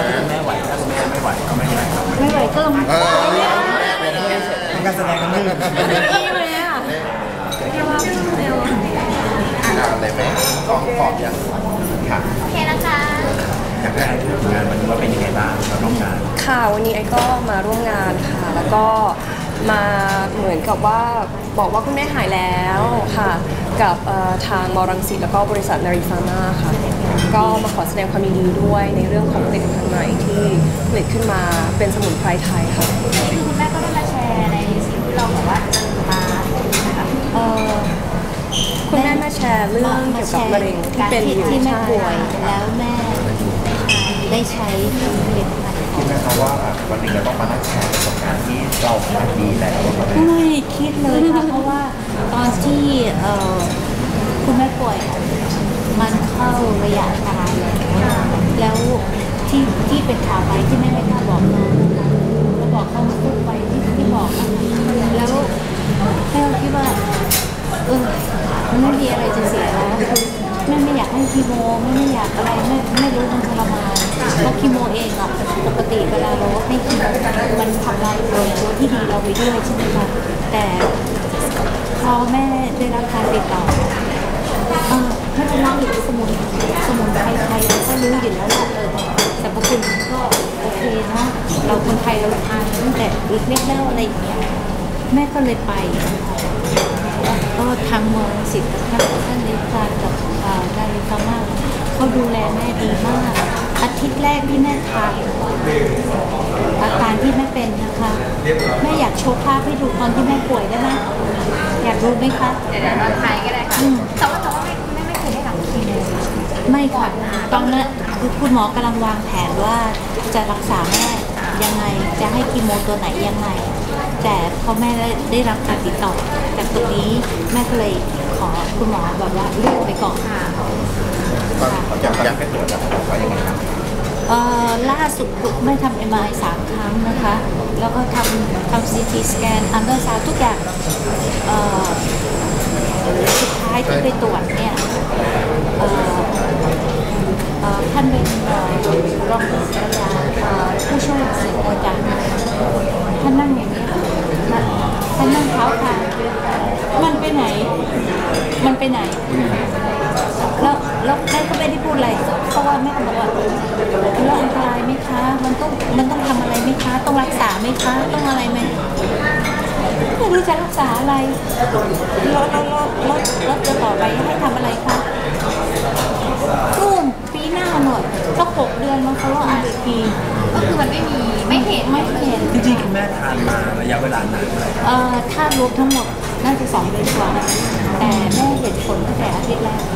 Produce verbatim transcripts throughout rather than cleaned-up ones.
คุณแม่ไหวถ้าคุณแม่ไม่ไหวก็ไม่เป็นไรครับไม่ไหวก็ลงมาเป็นการแสดงกันนึงดีไหมอ่ะแค่ว่าเร็วอะไรไหมกองขอบยังค่ะโอเคนะคะอยากได้งานวันนี้ว่าเป็นยังไงบ้างมาร่วมงานค่ะวันนี้ไอ้ก็มาร่วมงานค่ะแล้วก็มาเหมือนกับว่าบอกว่าคุณแม่หายแล้วค่ะกับทางมอรังสิตแล้วก็บริษัทนารีฟาร์มาค่ะก็มาขอแสดงความยินดีด้วยในเรื่องของผลิตภัณฑ์ใหม่ที่ผลิตขึ้นมาเป็นสมุนไพรไทยค่ะคือคุณแม่ก็ได้มาแชร์ในสิ่งที่เราบอกว่าเจอมานะคะคุณแม่มาแชร์เรื่องเกี่ยวกับมะเร็งที่เป็นอยู่ที่แม่ป่วยแล้วแม่ได้ใช้ผลิตภัณฑ์คิดไหมคะว่าวันหนึ่งจะต้องมานั่งแชร์ประสบการณ์ที่เราทำดีแล้วไม่คิดเลยค่ะเพราะว่าตอนที่คุณแม่ป่วยมันเข้าระยะตายแล้วแล้วที่ที่เป็นข่าวไปที่แม่ไม่กล้าบอกน้องก็บอกเขาพูดไปที่ที่บอกแล้วแม่คิดว่าเออมันไม่มีอะไรจะเสียแล้วแม่ไม่อยากให้คีโมแม่ไม่อยากอะไรแม่ไม่รู้มันทรมานเพราะคีโมเองอะปกติเวลาเราให้คีโมมันทำลายตัวที่ดีเราไปด้วยใช่ไหมคะแต่พอแม่ได้รับการติดต่อเออไม่เป็นไรสมุนสมุนไพรไทยเราก็รู้อยู่แล้วแหละเออแต่พอคุณก็โอเคเนาะเราคนไทยเราทานตั้งแต่เล็กๆแล้วอะไรอย่างเงี้ยแม่ก็เลยไปก็ทางเมืองสิทธิ์ท่านท่านในการกับนาริกามาเขาดูแลแม่ดีมากอาทิตย์แรกที่แม่ทานอาการที่แม่เป็นนะคะแม่อยากโชว์ภาพให้ดูตอนที่แม่ป่วยได้ไหมอยากรู้ไหมคะเดี๋ยวเราถ่ายก็ได้ค่ะแต่ว่าแต่ว่าไม่ไม่ไม่เคยได้รับคีโมไม่ค่ะตอนนั้นคือคุณหมอกำลังวางแผนว่าจะรักษาแม่ยังไงจะให้คีโมตัวไหนยังไงแต่พอแม่ได้รับการติดต่อจากตรงนี้แม่ก็เลยขอคุณหมอแบบว่าเลื่อนไปก่อนค่ะอยากอยากให้ตรวจแล้วบอกว่ายังไงครับเอ่อล่าสุดแม่ทำเอ็มไอสามครั้งนะคะแล้วก็ทำทำซีทีสแกนอันเดอร์ซาวทุกอย่างเอ่อสุดท้ายที่ไปตรวจเนี่ยเอ่อเอ่อท่านเป็นรองศาสตราจารย์ผู้ช่วยศาสตราจารย์ท่านนั่งอย่างนี้ท่านนั่งเท้าคางมันไปไหนมันไปไหนแล้วแล้วแม่ก็ไม่ได้พูดอะไรเพราะว่าแม่บอกว่าแล้วอันตรายไหมคะมันต้องมันต้องทำอะไรไหมคะต้องรักษาไหมคะต้องอะไรไหมไม่รู้จะรักษาอะไรแล้วแล้วแล้วแล้วแล้วจะต่อไปให้ทำอะไรคะนู่นปีหน้าหน่อยสักหกเดือนมันเขาว่าอาอีกทีก็คือมันไม่มีไม่เห็นไม่เห็นจริงๆคุณแม่ทานมาระยะเวลานานเท่าไหร่เอ่อถ้ารวมทั้งหมดน่าจะสองเดือนกว่าแต่แม่เห็นผลตั้งแต่อาทิตย์แรก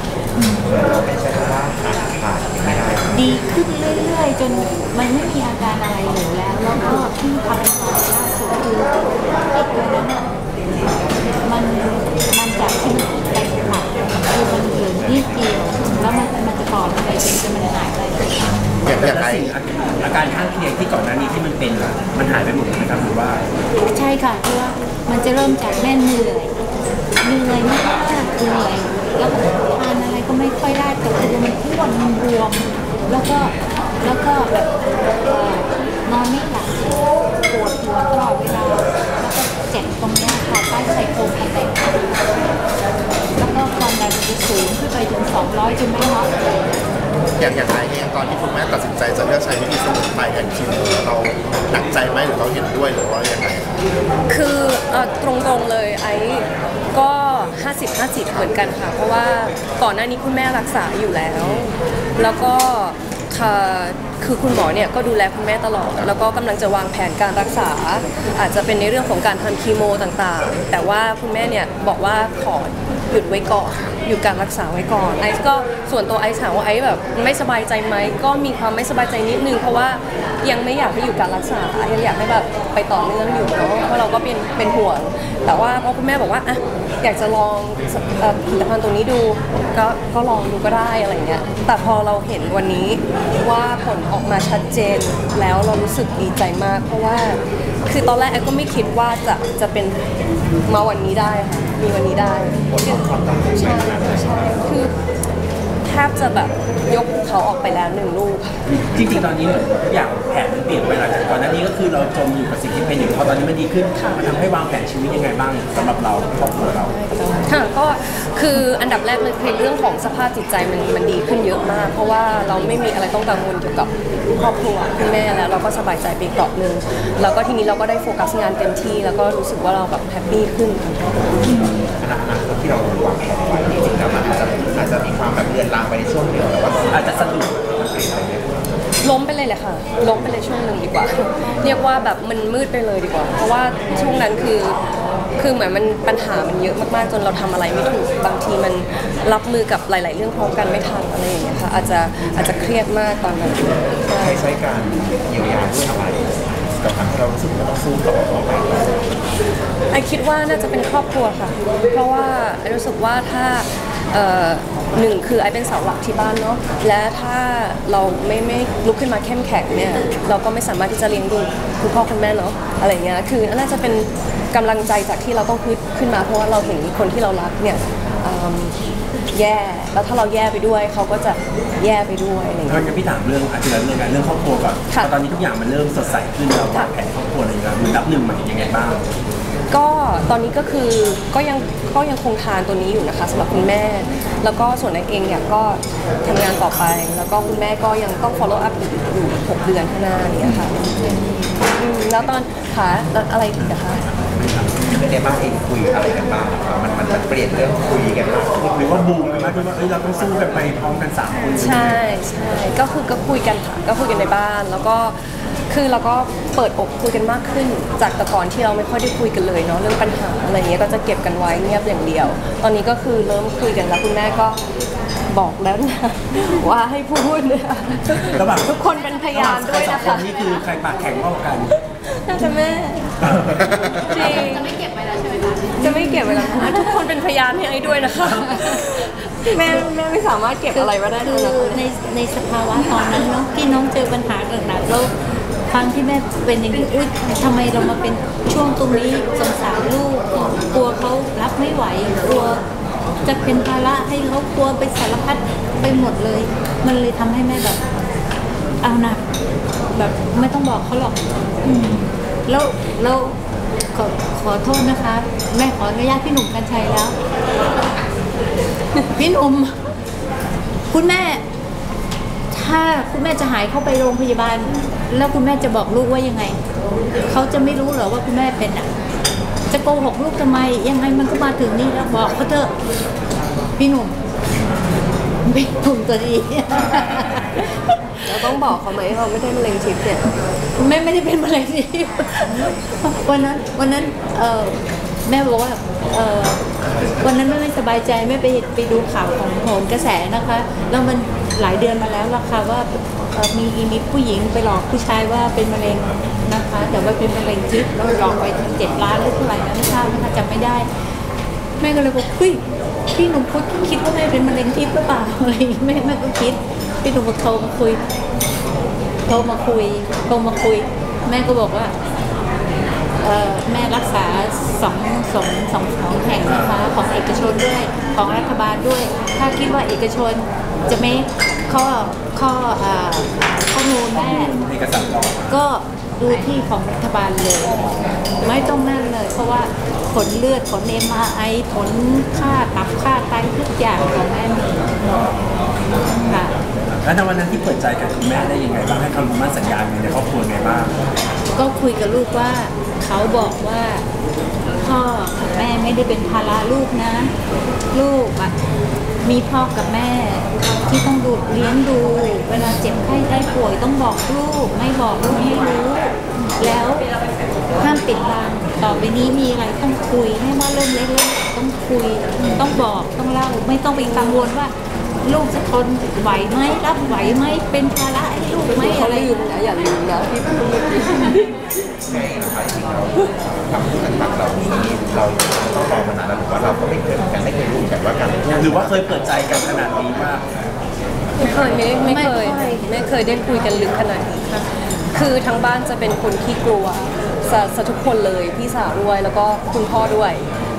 ดีขึ้นเรื่อยๆจนมันไม่มีอาการอะไรเหลือแล้วแล้วก็ที่ทำตอนล่าสุดคืออีกตัวนั้นมันมันจากที่มันไปผ่าคือมันเหลือนิดเดียวแล้วมันมันจะต่อไปเป็นจนมันหายไปอย่างอย่างไรอาการข้างเคียงที่ก่อนหน้านี้ที่มันเป็นมันหายไปหมดนะครับหรือว่าใช่ค่ะเพราะว่ามันจะเริ่มจากแม่เหนื่อยเหนื่อยมากเหนื่อยแล้วทานอะไรก็ไม่ค่อยได้แต่คือมันอ้วนมันบวมแล้วก็แล้วก็แบบนอนไม่หลับปวดหัวตลอดเวลาแล้วก็เจ็บตรงนี้ค่ะใต้ชายโครงอะไรแล้วก็ความดันจะสูงขึ้นไปถึงสองร้อยจนไม่น็อกอย่างอย่างไรเองตอนที่คุณแม่ตัดสินใจจะเลือกใช้วิธีสมุนไพรอย่างคีโมเราหนักใจไหมหรือเราเห็นด้วยหรือว่ายังไงคือตรงๆเลยไอ้ก็ ห้าสิบ ห้าสิบ เหมือนกันค่ะเพราะว่าก่อนหน้านี้คุณแม่รักษาอยู่แล้วแล้วก็คือคุณหมอเนี่ยก็ดูแลคุณแม่ตลอดแล้วก็กำลังจะวางแผนการรักษาอาจจะเป็นในเรื่องของการทำคีโมต่างๆแต่ว่าคุณแม่เนี่ยบอกว่าขอหยุดไว้ก่อนหยุดการรักษาไว้ก่อนไอซ์ก็ส่วนตัวไอซ์ถามว่าไอซ์แบบไม่สบายใจไหมก็มีความไม่สบายใจนิดนึงเพราะว่ายังไม่อยากให้หยุดการรักษายังอยากให้แบบไปต่อเนื่องอยู่เนาะเพราะเราก็เป็นเป็นห่วงแต่ว่าพอคุณแม่บอกว่าอ่ะอยากจะลองผลิตภัณฑ์ตรงนี้ดูก็ก็ลองดูก็ได้อะไรเงี้ยแต่พอเราเห็นวันนี้ว่าผลออกมาชัดเจนแล้วเรารู้สึกดีใจมากเพราะว่าคือตอนแรกไอ้ก็ไม่คิดว่าจะจะเป็นมาวันนี้ได้ค่ะมีวันนี้ได้ใช่ใช่คือถบจะแบบยกเขาออกไปแล้วหนึ่งลูกจริงๆตอนนี้เหมือนทุกอย่างแผนมันเปลี่ยนไปหลังจากก่อนหน้านี้ก็คือเราจมอยู่กับสิ่งที่เป็นอยู่พอตอนนี้มันดีขึ้นมันทำให้วางแผนชีวิตยังไงบ้างสำหรับเราครอบครัวเราค่ะก็คืออันดับแรกเลยคือเรื่องของสภาพจิตใจมันมันดีขึ้นเยอะมาก เพราะว่าเราไม่มีอะไรต้องกังวลเกี่ยวกับครอบครัวคุณแม่แล้วเราก็สบายใจไปเกราะหนึ่งแล้วก็ทีนี้เราก็ได้โฟกัสงานเต็มที่แล้วก็รู้สึกว่าเราแบบแฮปปี้ขึ้นขณะนั้นที่เราวางแผนไว้จริงๆแล้วมันอาจจะอาจจะมีความแบบเลือนลางไปในช่วงเดียวแต่ว่าอาจจะสะดุดล้มไปเลยแหละค่ะล้มไปเลยช่วงหนึ่งดีกว่า เรียกว่าแบบมันมืดไปเลยดีกว่า เพราะว่าช่วงนั้นคือคือเหมือนมันปัญหามันเยอะมากๆจนเราทำอะไรไม่ถูกบางทีมันรับมือกับหลาย ๆ เรื่องพร้อมกันไม่ทันอะไรอย่างเงี้ยค่ะอาจจะอาจจะเครียดมากตอนนั้นใช้ใช้การเยียวยาด้วยอะไรกับทำให้เรารู้สึกว่าต้องสู้ต่อไปไอคิดว่าน่าจะเป็นครอบครัวค่ะ เพราะว่าไอรู้สึกว่าถ้าเอ่อหนึ่งคือไอเป็นเสาหลักที่บ้านเนาะและถ้าเราไม่ไม่ลุกขึ้นมาเข้มแข็งเนี่ยเราก็ไม่สามารถที่จะเลี้ยงดูคุณพ่อคุณแม่เนาะอะไรเงี้ยคือน่าจะเป็นกำลังใจจากที่เราต้องขึ้นขึ้นมาเพราะว่าเราเห็นคนที่เรารักเนี่ยเอิ่มแย่แล้วถ้าเราแย่ไปด้วยเขาก็จะแย่ไปด้วยอะไรเพราะเงี้ยงั้นพี่ถามเรื่องอาจจะเรื่องการเรื่องครอบครัวก่อนค่ะตอนนี้ทุกอย่างมันเริ่มสดใสขึ้นเราวางแผนครอบครัวอะไรอย่างเงี้ยมันรับหนึ่งใหม่ยังไงบ้างก็ตอนนี้ก็คือก็ยังก็ยังคงทานตัวนี้อยู่นะคะสำหรับคุณแม่ แล้วก็ส่วนนายเองเนี่ยก็ทำงานต่อไป แล้วก็คุณแม่ก็ยังต้อง follow up อยู่อยู่หกเดือนข้างหน้าเนี่ยค่ะอืมแล้วตอนขาแล้วอะไรอีกนะคะในบ้านเองคุยอะไรกันบ้างครับมันมันมันเปลี่ยนเรื่องคุยกันมากขึ้นหรือว่าบูมกันมากขึ้นว่าเอ้ยเราต้องสู้กันไปพร้อมกันสามคนใช่ใช่ก็คือก็คุยกันค่ะก็คุยกันในบ้าน แล้วก็คือเราก็เปิดอกคุยกันมากขึ้น จากแต่ก่อนที่เราไม่ค่อยได้คุยกันเลยเนาะเรื่องปัญหาอะไรเงี้ยก็จะเก็บกันไว้เงียบอย่างเดียว ตอนนี้ก็คือเริ่มคุยกันแล้วคุณแม่ก็บอกแล้วนะ ว่าให้พูดเนี่ยระหว่างทุกคนเป็นพยานด้วยสอนะงคคะนนี่คือใครปากแข็งมากกว่ากันน่าจะแม่จริงจะไม่เก็บไว้แล้วใช่ไหมคะจะไม่เก็บไว้แล้วนะทุกคนเป็นพยานให้ไอ้ด้วยนะคะ แม่แม่ไม่สามารถเก็บอะไรไว้ได้คืทั้งอนั้นในในสภาวะตอนนั้นเนาะที่น้องเจอปัญหาหนักๆแล้วฟังที่แม่เป็นอย่างนี้อุ๊ยทำไมเรามาเป็นช่วงตรงนี้สงสารลูกกลัวเขารับไม่ไหวกลัวจะเป็นภาระให้เขากลัวไปสารพัดไปหมดเลย มันเลยทำให้แม่แบบเอานะแบบไม่ต้องบอกเขาหรอกอืมแล้วแล้วขอขอโทษนะคะ แม่ขออนุญาตพี่หนุ่มกัญชัยแล้ว พี่หนุ่มคุณแม่ ถ้าคุณแม่จะหายเข้าไปโรงพยาบาล แล้วคุณแม่จะบอกลูกว่ายังไง เขาจะไม่รู้เหรอว่าคุณแม่เป็นอ่ะ จะโกหกลูกทำไม ยังไงมันก็มาถึงนี่แล้วบอกเขาเถอะพี่หนุ่มพี่หนุ่มตัวดีเราต้องบอกเขาไหมเราไม่ได้มะเร็งทิพย์เนี่ยแม่ไม่ได้เป็นมะเร็งที่ วันนั้นวันนั้นเออแม่บอกว่าเออวันนั้นแม่ไม่สบายใจแม่ไปไปดูข่าวของโหนกระแสนะคะ แล้วมันหลายเดือนมาแล้วล่ะค่ะว่าเอ่อมีมีผู้หญิงไปหลอกผู้ชายว่าเป็นมะเร็งนะคะ แต่ว่าเป็นมะเร็งทิพย์แล้วหลอกไปถึงเจ็ดล้านหรือเท่าไหร่นะไม่ทราบนะคะจำไม่ได้ แม่ก็เลยบอกเฮ้ยพี่หนุ่มเขาคิดว่าแม่เป็นมะเร็งทิพย์หรือเปล่าอะไรอย่างงี้แม่แม่ก็คิดพี่หนุ่มก็โทรมาคุย โทรมาคุยโทรมาคุย แม่ก็บอกว่าเอ่อแม่รักษาสองสองสองสองแห่งนะคะของเอกชนด้วยของรัฐบาลด้วย ถ้าคิดว่าเอกชนจะไม่ข้อข้อเอ่อข้อมูลแม่เอกสารรอก็ดูที่ของรัฐบาลเลย ไม่ต้องนั่นเลย เพราะว่าผลเลือดผลเอ็มอาร์ไอผลค่าตับค่าไตทุกอย่างของแม่มีค่ะแล้วในวันนั้นที่เปิดใจกับคุณแม่ได้ยังไงบ้างให้คำมั่นสัญญาในครอบครัวไงบ้างก็คุยกับลูกว่าเขาบอกว่าพ่อกับแม่ไม่ได้เป็นภาระลูกนะ ลูกอะมีพ่อกับแม่ที่ต้องดูเลี้ยงดู เวลาเจ็บไข้ได้ป่วยต้องบอกลูก ไม่บอกลูกไม่รู้ แล้วห้ามปิดบังต่อไปนี้มีอะไรต้องคุยไม่ว่าเรื่องเล็กๆต้องคุยต้องบอกต้องเล่าไม่ต้องไปกังวลว่า ลูกจะทนไหวไหมรับไหวไหมเป็นภาระให้ลูกไหมเขาอะไรลืมนะอย่าลืมนะที่พูดเมื่อกี้แม่นะคะจริงๆเราคำพูดต่างๆเหล่านี้เราต้องรอมานานแล้วหรือว่าเราก็ไม่เคยเหมือนกันไม่เคยรู้กันว่าการพูดหรือว่าเคยเปิดใจกันขนาดนี้ว่าไม่เคยไม่ไม่เคยไม่เคยได้คุยกันลึกขนาดนี้ค่ะคือทั้งบ้านจะเป็นคนที่กลัวสะสะทุกคนเลยพี่สาวด้วยแล้วก็คุณพ่อด้วย ก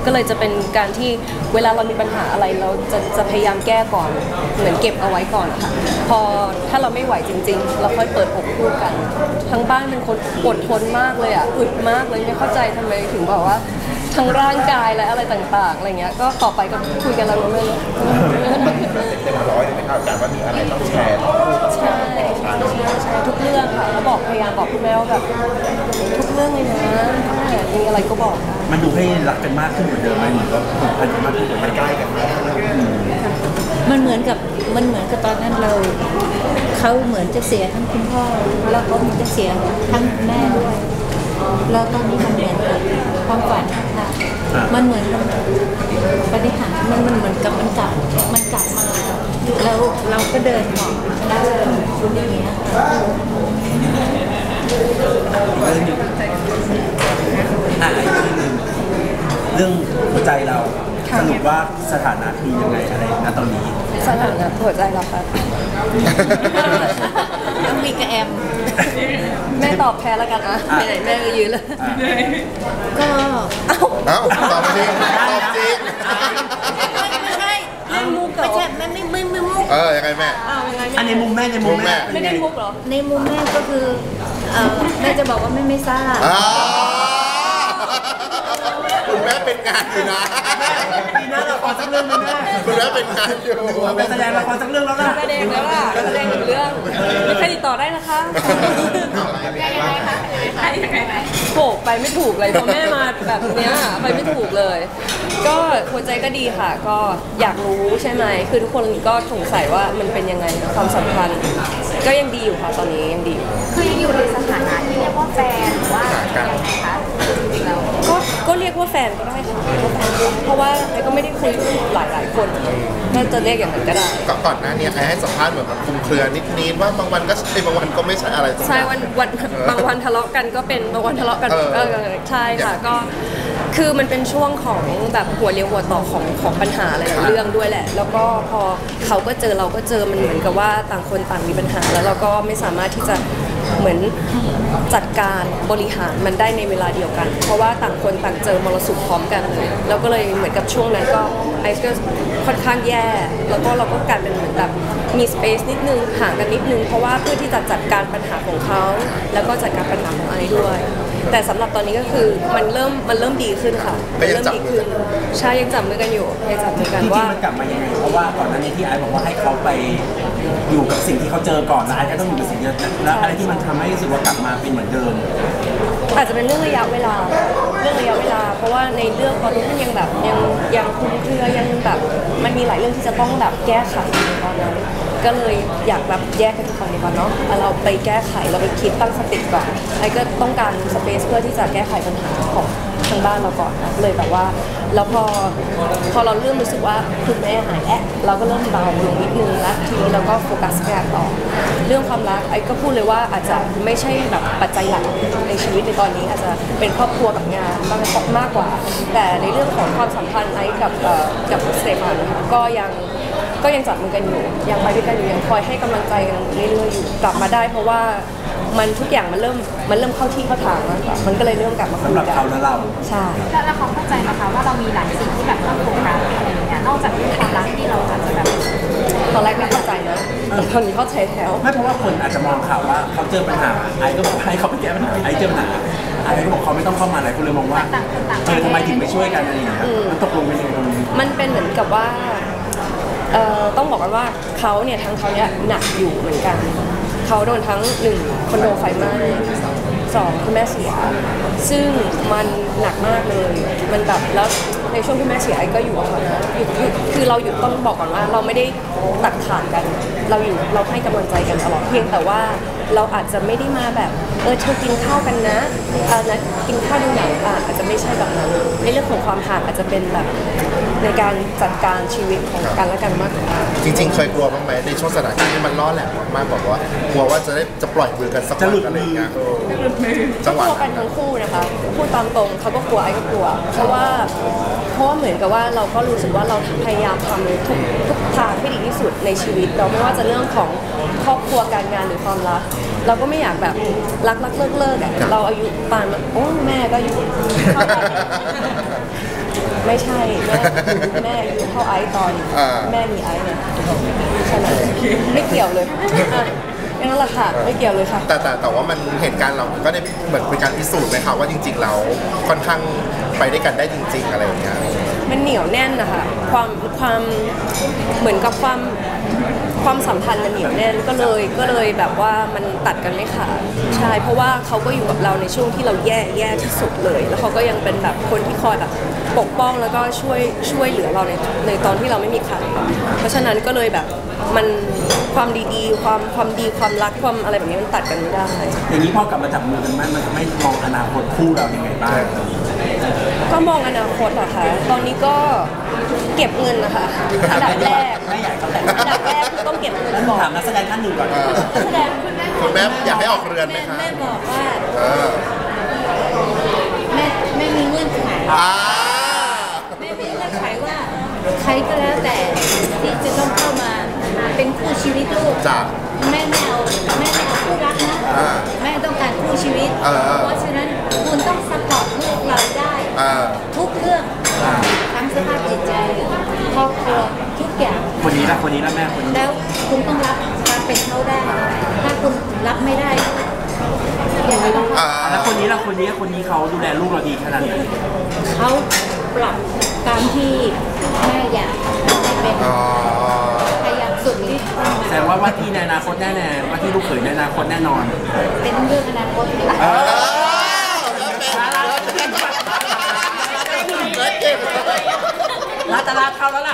ก็เลยจะเป็นการที่เวลาเรามีปัญหาอะไรเราจะจะพยายามแก้ก่อนเหมือนเก็บเอาไว้ก่อนค่ะพอถ้าเราไม่ไหวจริงๆเราค่อยเปิดอกพูดกันทั้งบ้านเป็นคนอดทนมากเลยอ่ะอึดมากเลยไม่เข้าใจทำไมถึงบอกว่าทั้งร่างกายและอะไรต่างๆอะไรเงี้ยก็ต่อไปก็คุยกันแล้วรู้เลยเต็มร้อยเลยไหมครับอาจารย์ว่ามีอะไรต้องแชร์ต้องพูดต้องใช่ใช่ใช่ทุกเรื่องค่ะแล้วบอกพยายามบอกคุณแม่ว่าแบบทุกเรื่องเลยนะมีอะไรก็บอกค่ะมันดูให้รักกันมากขึ้นเหมือนเดิมไหมเหมือนว่าผูกพันกันมากขึ้นเหมือนมันใกล้กันมากมันเหมือนกับมันเหมือนกับตอนนั้นเราเขาเหมือนจะเสียทั้งคุณพ่อแล้วเขาจะเสียทั้งคุณแม่ด้วยแล้วตอนนี้มันเหมือนกับความฝันค่ะมันเหมือนกับปฏิหารย์มันมันเหมือนกับมันกลับมันกลับมาแล้วเราก็เดินต่อได้อย่างเงี้ยเรื่องหนึ่งอ่ะอีกเรื่องหนึ่งเรื่องหัวใจเราสรุปว่าสถานะคือยังไงอะไรณตอนนี้สถานะหัวใจเราค่ะยังมีกระแอมแม่ตอบแพ้แล้วกันอะไปไหนแม่ก็ยืนเลยก็เอ้าเอ้าตอบจริงตอบจริงไม่ใช่เล่นมุกเหรอไม่ใช่ไม่ไม่ไม่ไม่มุกเออยังไงแม่อ้าวยังไงอันในแม่มุมแม่ในมุมแม่ไม่ได้มุกเหรอในมุมแม่ก็คือเอ่อแม่จะบอกว่าแม่ไม่ทราบอ่าคุณแม่เป็นงานอยู่นะปีหน้าละครสักเรื่องนึงแม่คุณแม่เป็นงานอยู่เป็นแสดงละครสักเรื่องแล้วล่ะแสดงแล้วล่ะแสดงหนึ่งเรื่องมีใครติดต่อได้นะคะยังไงคะยังไงคะโผไปไม่ถูกเลยพอแม่มาแบบเนี้ยไปไม่ถูกเลย ก็หัวใจก็ดีค่ะ ก็อยากรู้ใช่ไหมคือทุกคนก็สงสัยว่ามันเป็นยังไงความสัมพันธ์ก็ยังดีอยู่ค่ะตอนนี้ยังดีอยู่คือยังอยู่ในสถานะที่เรียกว่าแฟนหรือว่ายังไงคะเราก็ก็เรียกว่าแฟนก็ได้ค่ะเรียกว่าแฟนเพราะว่าไอ้ก็ไม่ได้คุยหลายหลายๆคนก็จะเรียกอย่างนั้นก็ได้ก็ก่อนหน้านี้ไอ้ให้สัมภาษณ์เหมือนมันคลุมเครือนิดๆว่าบางวันก็ใช่บางวันก็ไม่ใช่อะไรสักอใช่ย่างวันวันบางวันทะเลาะกันก็เป็นบางวันทะเลาะกันเออเออใช่ค่ะก็คือมันเป็นช่วงของแบบหัวเรียวหัวต่อของของปัญหาหลายๆเรื่องด้วยแหละ แล้วก็พอเขาก็เจอเราก็เจอมันเหมือนกับว่าต่างคนต่างมีปัญหา แล้วเราก็ไม่สามารถที่จะเหมือนจัดการบริหารมันได้ในเวลาเดียวกัน เพราะว่าต่างคนต่างเจอมรสุมพร้อมกันเลยแล้วก็เลยเหมือนกับช่วงนั้นก็ไอซ์ก็ค่อนข้างแย่แล้วก็เราก็กลายเป็นเหมือนแบบมีสเปซนิดนึงห่างกันนิดนึงเพราะว่าเพื่อที่จะจัดการปัญหาของเขาแล้วก็จัดการปัญหาของไอซ์ด้วย แต่สำหรับตอนนี้ก็คือมันเริ่มมันเริ่มดีขึ้นค่ะก็ยังเริ่มจับดีมือขึ้นใช่ยังจับมือกันอยู่ยังจับมือกันจริงว่าๆมันกลับมายังไงเพราะว่าก่อนหน้านี้ที่ไอ้บอกว่าให้เขาไปอยู่กับสิ่งที่เขาเจอก่อนแล้วไอ้ก็ต้องอยู่กับสิ่งนี้แล้วอะไรที่มันทำให้รู้สึกว่ากลับมาเป็นเหมือนเดิมอาจจะเป็นเรื่องระยะเวลาเรื่องระยะเวลา เพราะว่าในเรื่องตอนนี้มันยังแบบยังยังคลุมเครือยังแบบมันมีหลายเรื่องที่จะต้องแบบแก้ไขในตอนนั้นก็เลยอยากแบบแยกกันก่อนดีกว่าเนาะเอาเราไปแก้ไขเราไปคิดตั้งสติก่อนไอ้ก็ต้องการสเปซเพื่อที่จะแก้ไขปัญหาของทางบ้านเราก่อนนะเลยแบบว่าแล้วพอพอเราเริ่มรู้สึกว่าคุณแม่หายแอะเราก็เริ่มเบาลงนิดนึงแล้วทีนี้เราก็โฟกัสงานต่อเรื่องความรักไอ้ก็พูดเลยว่าอาจจะไม่ใช่แบบปัจจัยหลักในชีวิตในตอนนี้อาจจะเป็นครอบครัวกับงานมากมากกว่า แต่ในเรื่องของความสัมพันธ์ไอ้กับเอ่อกับสเตฟานนะคะก็ยังก็ยังจับมือกันอยู่ยังไปด้วยกันอยู่ยังคอยให้กำลังใจกันเรื่อยๆอยู่กลับมาได้เพราะว่ามันทุกอย่างมันเริ่มมันเริ่มเข้าที่เข้าทางแล้วค่ะมันก็เลยเริ่มกลับมาคุสำยหรับกัเขานและเราใช่แล้วแล้วเขาเข้าใจไหมคะว่าเรามีหลายสิ่งที่แบบต้องโฟกัสอะไรอย่างเงี้ยนอกจากเรื่องความรักที่เราอาจจะแบบตอนแรกไม่เข้าใจนะแต่ตอนนี้เข้าใจแล้วไม่เพราะว่าคนอาจจะมองข่าวว่าเขาเจอปัญหาไอ้ก็บอกให้เขาไปแก้ปัญหาไอ้เจอปัญหาไอ้ก็บอกเขาไม่ต้องเข้ามาอะไรคุณเลยมองว่าเออทำไมถึงไม่ช่วยกันอะไรอย่างเงี้ยมันตกลงกันยังไงตรงนี้มันเป็นเหมือนกับว่าเอ่อต้องบอกกันว่าเขาเนี่ยทั้งเขาเนี่ยหนักอยู่เหมือนกันเขาโดนทั้งหนึ่งคอนโดไฟไหม้สองคุณแม่เสียซึ่งมันหนักมากเลย มันแบบแล้วในช่วงคุณแม่เสียไอ้ก็อยู่กับเขานะอยู่คือคือเราอยู่ต้องบอกก่อนว่าเราไม่ได้ตัดขาดกัน เราอยู่เราให้กำลังใจกันตลอดเพียงแต่ว่าเราอาจจะไม่ได้มาแบบเออเธอกินข้าวกันนะเออนะกินข้าวดูหนังอ่ะอาจจะไม่ใช่แบบนั้นในเรื่องของความห่างอาจจะเป็นแบบในการจัดการชีวิตของกันและกันมากกว่าจริงๆ เคยกลัวบ้างไหมในช่วงสถานการณ์ที่มันล่อแหลมมากๆแบบว่ากลัวว่าจะได้จะปล่อยมือกันสักจะวันหลุดอะไรมือเงี้ยเออก็จังหกวะลัวกันทั้งคู่นะคะพูดตามตรงเขาก็กลัวไอ้ก็กลัว เพราะว่าเพราะว่าเหมือนกับว่าเราก็รู้สึกว่าเราพยายามทำทุกทุกทางให้ดีที่สุดในชีวิต เราไม่ว่าจะเรื่องของครอบครัวการงานหรือความรัก เราก็ไม่อยากแบบรักรักเลิกเลิกอ่ะเราอายุปานโอ้แม่ก็อายุเท่ากันไม่ใช่แม่แม่อายุเท่าไอซ์ตอนแม่มีไอซ์เนี่ยใช่ไหมไม่เกี่ยวเลยอ่ะนั่นแหละค่ะไม่เกี่ยวเลยค่ะแต่แต่แต่ว่ามันเหตุการณ์เราก็ได้เหมือนเป็นการพิสูจน์ไหมคะว่าจริงๆเราค่อนข้างไปด้วยกันได้จริงๆอะไรอย่างเงี้ยมันเหนียวแน่นนะคะความความเหมือนกับความความสัมพันธ์มันเหนียวแน่นก็เลยก็เลยแบบว่ามันตัดกันไม่ขาดใช่เพราะว่าเขาก็อยู่กับเราในช่วงที่เราแย่แย่ที่สุดเลยแล้วเขาก็ยังเป็นแบบคนที่คอยแบบปกป้องแล้วก็ช่วยช่วยเหลือเราในในตอนที่เราไม่มีใครเพราะฉะนั้นก็เลยแบบมันความดีๆความความดีความรักความอะไรแบบนี้มันตัดกันไม่ได้อย่างนี้พอกลับมาจับมือกันมันมันจะไม่มองอนาคตคู่เรายังไงบ้างก็มองอนาคตเหรอคะตอนนี้ก็เก็บเงินนะคะอันดับแรกไม่อยากเขาแต่งอันดับแรกคือต้องเก็บเงินก่อนถามนักแสดงท่านหนึ่งก่อนนักแสดงคุณแม่อยากให้ออกเรือนไหมคะแม่บอกว่าแม่แม่มีเงื่อนไขแม่มีเงื่อนไขว่าใครก็แล้วแต่ที่จะต้องเข้ามาเป็นคู่ชีวิตลูกแม่ไม่เอาแม่ไม่เอาคู่รักนะแม่ต้องการคู่ชีวิตเพราะฉะนั้นคุณต้องซัพพอร์ตลูกเราได้ทุกเรื่องทั้งสภาพจิตใจครอบครัวทุกอย่างคนนี้ละคนนี้ละแม่คนนี้แล้วคุณต้องรับความเป็นเขาได้ถ้าคุณรับไม่ได้อย่างไรต้องแล้วคนนี้ละคนนี้คนนี้เขาดูแลลูกเราดีขนาดไหนเขาปรับตามที่แม่อยากให้เป็นพยายามสุดที่แต่ว่าว่าที่ในอนาคตแน่แน่ว่าที่ลูกเขยในอนาคตแน่นอนเป็นเรื่องอนาคตที่ลาตลาดเข้าแล้วล่ะ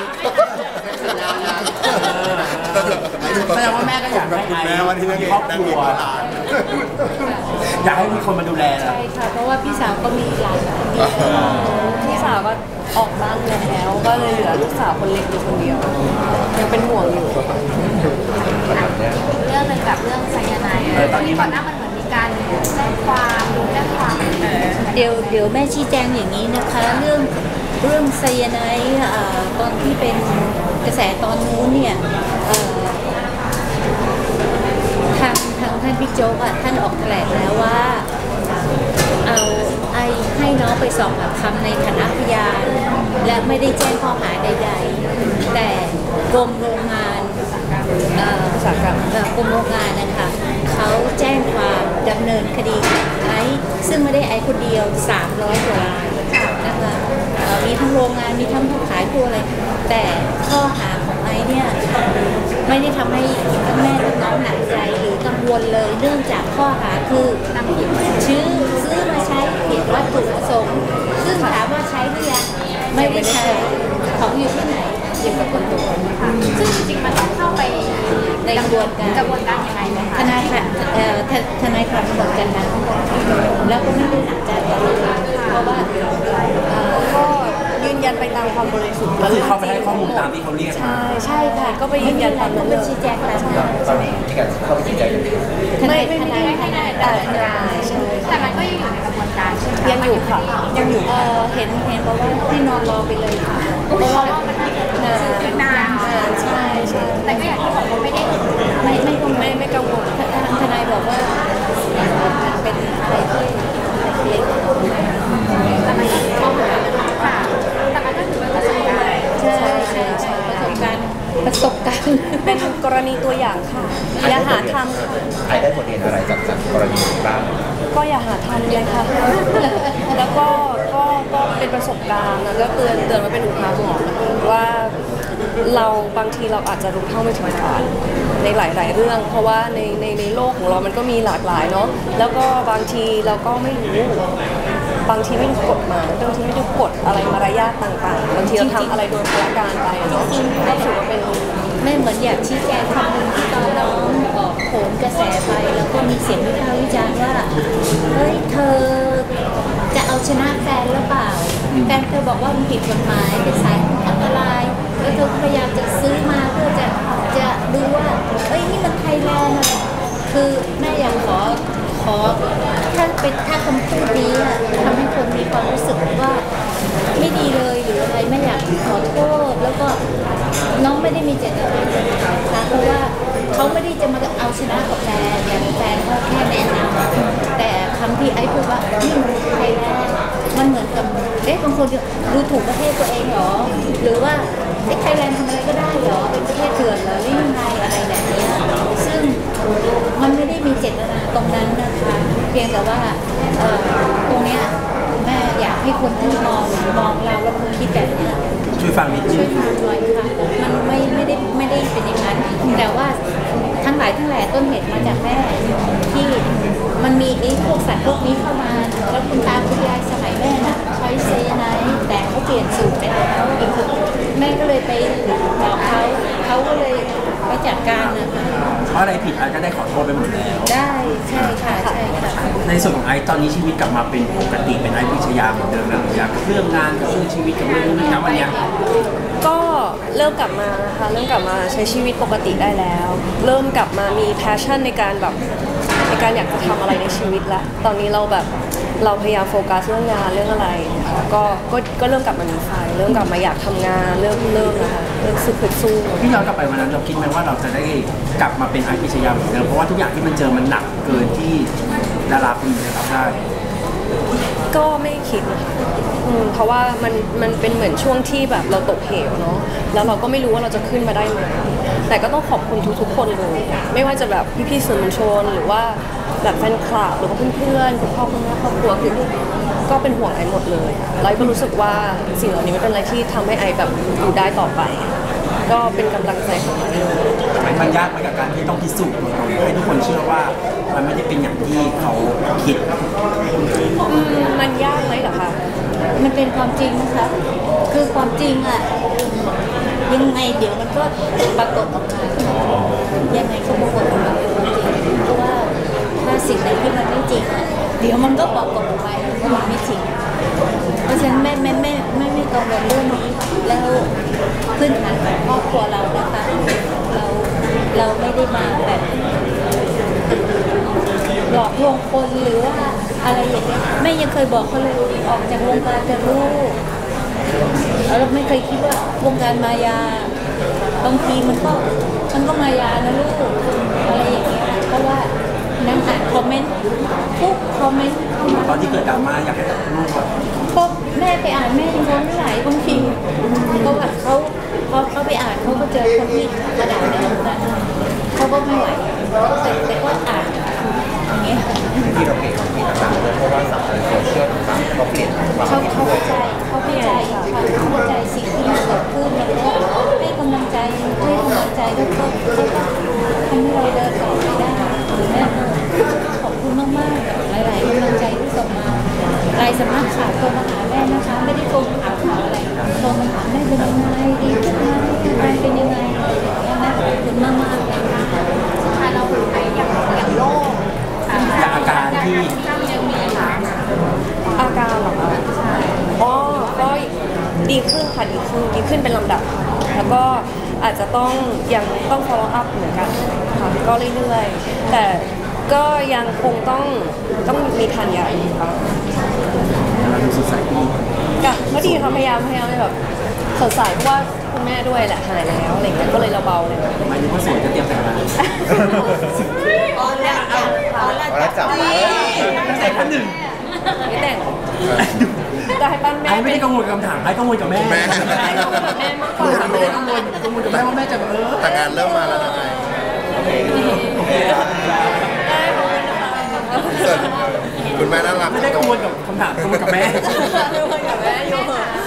แสดงว่าแม่ก็อยากให้ไอ้มีครอบครัวอยากให้มีคนมาดูแลใช่ค่ะเพราะว่าพี่สาวก็มีหลานพี่สาวก็ออกบ้านแล้วก็เลยเหลือลูกสาวคนเล็กอยู่คนเดียวยังเป็นห่วงอยู่เรื่องเป็นแบบเรื่องไซยาไนด์ตอนนี้ก่อนหน้ามันเหมือนมีการแจ้งความแจ้งความเดี๋ยวเดี๋ยวแม่ชี้แจงอย่างนี้นะคะเรื่องเรื่องไซยาไนด์ตอนที่เป็นกระแสตอนนู้นเนี่ยทางทางท่านบิ๊กโจ๊กอ่ะท่านออกแถลงแล้วว่าเอาไอให้น้องไปสอบปากคำในฐานะพยานและไม่ได้แจ้งข้อหาใดๆแต่กรมโรงงานอุตสาหกรรมกรมโรงงานนะคะเขาแจ้งความดำเนินคดีไอซึ่งไม่ได้ไอคนเดียวสามร้อยกว่ารายนะคะมีทั้งโรงงานมีทั้งผู้ขายผู้อะไรแต่ข้อหาของไอเนี่ยไม่ได้ทำให้ทั้งแม่และน้องหนักใจหรือกังวลเลยเนื่องจากข้อหาคือนำผิดชื่อซื้อมาใช้ผิดวัตถุประสงค์ซึ่งถามว่าใช้หรือยังไม่ได้ใช้ของอยู่ที่ไหนอยู่กับคนตัวซึ่งจริงๆมันต้องเข้าไปในกระบวนการกระบวนการยังไงไหมคะทนายค่ะทนายความกำหนดกันนะแล้วก็ไม่ได้หนักใจกันเพราะว่าก็ยืนยันไปตามความบริสุทธิ์ก็คือเขาไปให้ข้อมูลตามที่เขาเรียกใช่ใช่ค่ะก็ไปยืนยันตามนั้นเลยชี้แจงแล้วตอนนี้ที่การเข้าไปชี้แจงไม่ไม่ไม่ไม่ไม่ได้แต่แต่มันก็ยังอยู่ในกระบวนการใช่ไหมยังอยู่ค่ะยังอยู่เห็นเห็นบอกว่าให้นอนรอไปเลยค่ะเพราะว่ามันเป็นนานใช่ใช่แต่ก็อย่างที่บอกว่าไม่ได้ไม่ไม่ไม่ไม่กังวลทนายบอกว่าเป็นอะไรที่เล็กแต่มันก็ข้อหาค่ะแต่มันก็ถือเป็นประสบการณ์ใช่ใช่ใช่ประสบการณ์ประสบการณ์เป็นกรณีตัวอย่างค่ะอย่าหาทำใครได้บทเรียนอะไรจากจากกรณีบ้างก็อย่าหาทำเลยค่ะแล้วก็ก็ก็เป็นประสบการณ์แล้วก็เตือนเตือนไว้เป็นอุทาหรณ์ว่าเราบางทีเราอาจจะรู้เท่าไม่ถึงการในหลายๆเรื่องเพราะว่าในในในโลกของเรามันก็มีหลากหลายเนาะแล้วก็บางทีเราก็ไม่รู้บางทีไม่รู้กฎหมายบางทีไม่รู้กฎอะไรมารยาทต่างๆบางทีเราทำอะไรโดยพละการไปเนาะก็ถือว่าเป็นไม่เหมือนอยากชี้แจงคำนึงที่ตอนน้องออกโผล่กระแสไปแล้วก็มีเสียงวิพากษ์วิจารณ์ว่าเฮ้ยเธอจะเอาชนะแฟนหรือเปล่าแฟนเธอบอกว่ามันผิดกฎหมายเป็นสายอันตรายแล้วเธอพยายามจะซื้อมาเพื่อจะจะดูว่าเฮ้ยนี่มันไทยแลนด์คือแม่อยากขอขอถ้าเป็นถ้าคำพูดนี้ทำให้คนมีความรู้สึกว่าไม่ดีเลยหรืออะไรไม่อยากขอโทษแล้วก็น้องไม่ได้มีเจตนานะคะเพราะว่าเขาไม่ได้จะมาเอาชนะกับแฟนอย่างแฟนเขาแค่แนะนำแต่คำที่ไอ้พูดว่านี่มันไทยแลนด์มันเหมือนกับเอ๊ะบางคนดูถูกประเทศตัวเองเหรอหรือว่าไทยแลนด์ทำอะไรก็ได้เหรอเป็นประเทศเถื่อนเหรอหรือยังไงอะไรแบบนี้ซึ่งมันไม่ได้มีเจตนาตรงนั้นนะคะเพียงแต่ว่าเอ่อตรงเนี้ยแม่อยากให้คนที่มองมองเราแล้วคนคิดแบบนี้ช่วยฟังนิดนึช่วยงฟังหน่อยค่ะมันไม่ไม่ได้ไม่ได้เป็นอย่างนั้นแต่ว่าทั้งหลายทั้งแหล่ต้นเหตุมาจากแม่ที่มันมีไอ้พวกสัตว์พวกนี้เข้ามาแล้วคุณตาคุณยายสมัยแม่น่ะใช้เซไนท์แต่เขาเปลี่ยนสูตรไปแล้วแม่ก็เลยไปบอกเขาเขาก็เลยไปจัดการนะคะเพราะอะไรผิดไอก็ได้ขอโทษไปหมดแล้วได้ใช่ค่ะใช่ค่ะในส่วนของไอซ์ตอนนี้ชีวิตกลับมาเป็นปกติเป็นไอซ์พิชยาเหมือนเดิมแล้วหรือยังกับเรื่องงานกับเรื่องชีวิตกับเรื่องนี้นะวันเนี้ยก็เริ่มกลับมานะคะเริ่มกลับมาใช้ชีวิตปกติได้แล้ว เริ่มกลับมามีแพชชั่นในการแบบในการอยากจะทำอะไรในชีวิตละตอนนี้เราแบบเราพยายามโฟกัสเรื่องงานเรื่องอะไรนะคะก็ก็ก็เริ่มกลับมามีไฟเริ่มกลับมาอยากทำงานเริ่มเริ่มนะคะเริ่มสู้สู้พี่ย้อนกลับไปวันนั้นเราคิดไหมว่าเราจะได้กลับมาเป็นไอซ์พิชยาเหมือนเดิมเพราะว่าทุกอย่างที่มันเจอมันหนักเกินที่ดาราคนอื่นจะรับได้ก็ไม่คิดนะคะอืมเพราะว่ามันมันเป็นเหมือนช่วงที่แบบเราตกเหวเนาะแล้วเราก็ไม่รู้ว่าเราจะขึ้นมาได้ไหมแต่ก็ต้องขอบคุณทุกๆคนเลยไม่ว่าจะแบบพี่ๆสื่อมวลชนหรือว่าแบบแฟนคลับหรือว่าเพื่อนๆคุณพ่อคุณแม่ครอบครัวคือก็เป็นห่วงไอหมดเลยอะแล้วไอก็รู้สึกว่าสิ่งเหล่านี้ไม่เป็นอะไรที่ทำให้ไอแบบอยู่ได้ต่อไป ก็เป็นกำลังใจของไอเลยมันยากไหมกับการที่ต้องพิสูจน์ตัวตนให้ทุกคนเชื่อว่ามันไม่ได้เป็นอย่างที่เขาคิดอืมมันยากไหมเหรอคะมันเป็นความจริงนะคะ คือความจริงอะยังไงเดี๋ยวมันก็ปรากฏออกมายังไงก็ปรากฏออกมาเป็นความจริงเพราะว่าถ้าสิ่งไหนที่มันไม่จริงอะเดี๋ยวมันก็ปรากฏออกมาว่ามันไม่จริง เพราะฉะนั้นแม่แม่แม่ไม่ไม่กังวลเรื่องนี้แล้วพื้นฐานของครอบครัวเรานะคะเราเราไม่ได้มาแบบหลอกลวงคนหรือว่าอะไรอย่างเงี้ยแม่ยังเคยบอกเขาเลยออกจากวงการจะรู้เราไม่เคยคิดว่าวงการมายาบางทีมันก็มันก็มายานะลูกอะไรอย่างเงี้ยเพราะว่านั่งอ่านคอมเมนต์ทุกคอมเมนต์เข้ามาตอนที่เกิดดราม่าอยากให้ลูกแบบก็แม่ไปอ่านแม่ยังร้องไม่ไหลบางทีเพราะว่าเขาพอเขาไปอ่านเขาก็เจอคนที่กระดาษในนั้นเขาก็ไม่ไหวแต่แต่ก็อ่านอย่างเงี้ยที่เราเปลี่ยนมีต่างๆเลยเพราะว่าสังคมโซเชียลต่างๆเราเปลี่ยนความเขาคิดเขาด้วยเข้าใจเขาเข้าใจค่ะเขาเข้าใจสิ่งที่มันเกิดขึ้นแล้วก็ให้กำลังใจให้กำลังใจแล้วก็เขาก็ทำให้เราเดินต่อไปได้แม่ขอบคุณมากๆหลายๆกำลังใจที่ส่งมาหลายสำนักข่าวโทรมาหาแม่นะคะไม่ได้โทรมาถามข่าวอะไรโทรมาถามแม่เป็นยังไงดีขึ้นไหมงานเป็นยังไงอะไรอย่างเงี้ยแม่ขอบคุณมากๆเลยนะคะสุดท้ายเราไอ้อย่างอย่างโรคจากอาการที่ยังมีค่ะอาการเหรอคะอ๋อก็ดีขึ้นค่ะดีขึ้นดีขึ้นเป็นลำดับค่ะแล้วก็อาจจะต้องยังต้อง follow up เหมือนกันค่ะก็เรื่อยๆแต่ก็ยังคงต้องต้องมีทานยาอีกค่ะเราดูสดใสดีก็ก็ดีค่ะพยายามพยายามให้แบบสดใสเพราะว่าคุณแม่ด้วยแหละหายแล้วอะไรเงี้ยก็เลยระเบาเลยหมายถึงว่าสวยจะเตรียมแต่งงานอ๋อแล้วจับอ๋อแล้วแล้วจับใส่ขั้นหนึ่งไม่แต่งจะให้ปั้นแม่ไอ้ไม่ได้กังวลกับคำถามไอ้กังวลกับแม่แม่ให้กังวลกับแม่มากกว่าไม่ได้กังวลกังวลกับแม่ว่าแม่จะแบบเออแต่งานเริ่มมาแล้วนะไงโอเคโอเคได้ขอบคุณนะคะส่วนคุณแม่น่ารักไม่ได้กังวลกับคำถามกังวลกับแม่กังวลกับแม่อยู่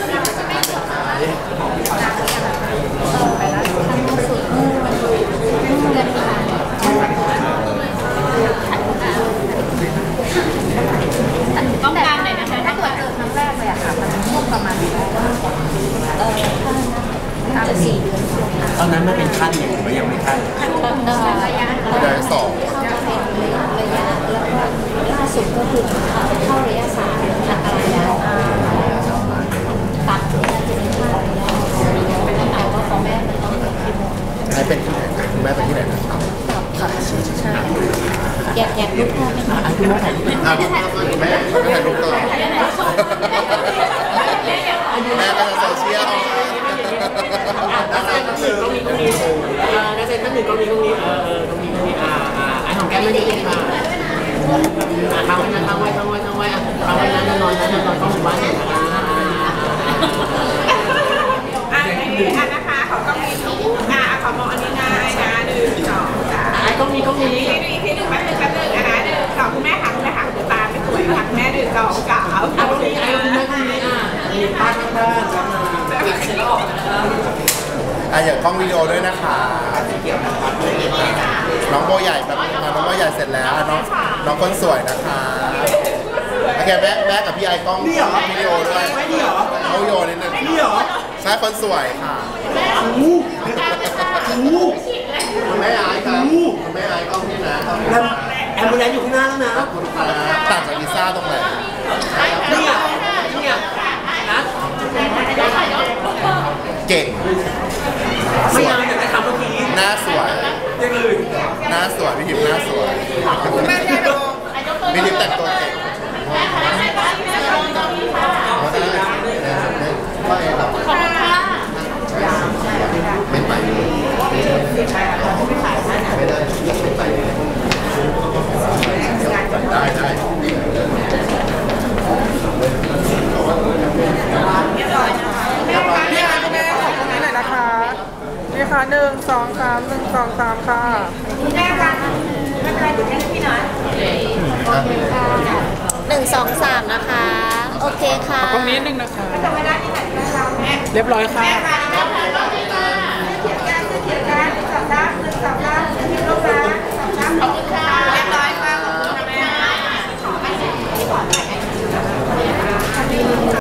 ต้องการหน่อยนะคะถ้าเกิดเจอครั้งแรกเลยอะค่ะมันช่วงประมาณนี้เออท่านน่าจะสี่เดือนตอนนั้นมันเป็นขั้นอย่างหรือว่ายังไม่ขั้นตอนนั้นระยะระยะสองเข้ามาเป็นระยะแล้วก็ล่าสุดก็คือเข้าระยะสามอันตรายแล้วตัดเนี่ยจะเป็นห้าระยะแต่ว่าของแม่มันต้องเป็นที่โมงให้เป็นที่ไหนคุณแม่เป็นที่ไหนนะตับค่ะใช่อยากอยากรู้ภาพไหมคะอ่ะคุณแม่ถ่ายรูปอ่ะคุณแม่คุณแม่ถ่ายรูปก่อนแม่ก็จะโซเชียลนักแสดงท่านหนึ่งก็มีตรงนี้อ่านักแสดงท่านหนึ่งก็มีตรงนี้ เออเออตรงนี้ตรงนี้อ่าอ่าไอ้ของแก้มไม่ได้ยินค่ะอ่าทางไว้นะทางไว้ทางไว้ทางไว้อ่ะทางไว้นะนอนนะนอนต้องหมู่บ้านเนี่ยอ่าอ่าหนึ่งอ่ะนะคะขอกล้องนี้อ่ะขอมองอันนี้นะนะหนึ่งสองสามไอ้กล้องนี้กล้องนี้อีกทีหนึ่งอีกทีหนึ่งแป๊บหนึงแป๊บหนึงอ่ะนะหนึ่งสองคุณแม่ค่ะคุณแม่ค่ะคุณตาไม่สวยค่ะคุณแม่หนึ่งสองสามอ่ะกล้องนี้ไอ้กล้องนี้กล้องนี้อ่ะมีป้าข้างบ้านครับเสร็จแล้วออกนะครับอ่ะอย่างกล้องวิดีโอด้วยนะคะน้องโบใหญ่แบบนึงค่ะน้องโบใหญ่เสร็จแล้วอ่ะน้องน้องคนสวยนะคะโอเคแม่แม่กับพี่ไอ้กล้องวิดีโอด้วยไม่ดีเหรอเอาวิดีโอนิดนึงนี่เหรอใช่คนสวยค่ะอู้อู้แม่ไอ้ครับแม่ไอ้กล้องนี่นะกล้องนี่แล้วแอมบูเลนซ์อยู่ข้างหน้าแล้วนะต่างจากลิซ่าตรงไหนเนี่ยเนี่ยนะเก่งสไม่วยนานแต่ทำเมื่อกี้หน้าสวยยังอื่นหน้าสวยพี่พิมพ์หน้าสวยพี่พิมพ์แต่งตัวเก่งไม่ไปได้ได้นี่ค่ะคุณแม่ขอตรงนี้หน่อยนะคะนี่ค่ะหนึ่งสองสามหนึ่งสองสามค่ะคุณแม่ค่ะไม่เป็นไรคุณแม่พี่หน่อยหนึ่งสองสามนะคะ โอเคค่ะตรงนี้หนึ่งนะคะจะมาได้ที่ไหนคะแม่เรียบร้อยค่ะแม่ค่ะ